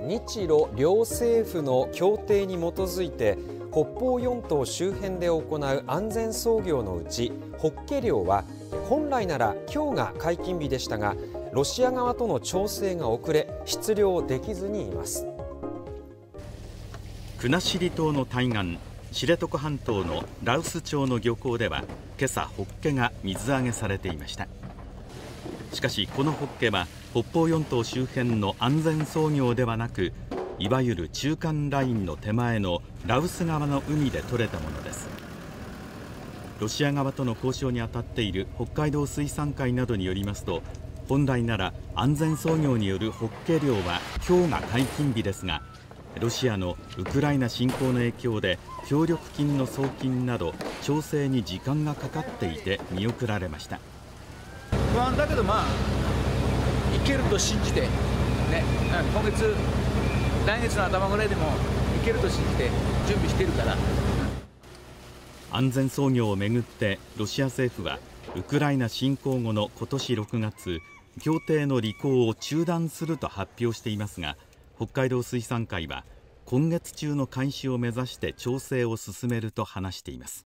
日露両政府の協定に基づいて北方四島周辺で行う安全操業のうちホッケ漁は本来なら今日が解禁日でしたが、ロシア側との調整が遅れ出漁できずにいます。 国後島の対岸、知床半島の羅臼町の漁港では今朝ホッケが水揚げされていました。しかしこのホッケは北方四島周辺の安全操業ではなく、いわゆる中間ラインの手前の羅臼側の海で取れたものです。ロシア側との交渉に当たっている北海道水産会などによりますと、本来なら安全操業によるホッケ漁は今日が解禁日ですが、ロシアのウクライナ侵攻の影響で協力金の送金など調整に時間がかかっていて見送られました。 不安だけど、まあいけると信じて、ね、来月の頭ぐらいでもいけると信じて準備してるから。 安全操業をめぐってロシア政府はウクライナ侵攻後の今年6月、協定の履行を中断すると発表していますが、北海道水産会は今月中の開始を目指して調整を進めると話しています。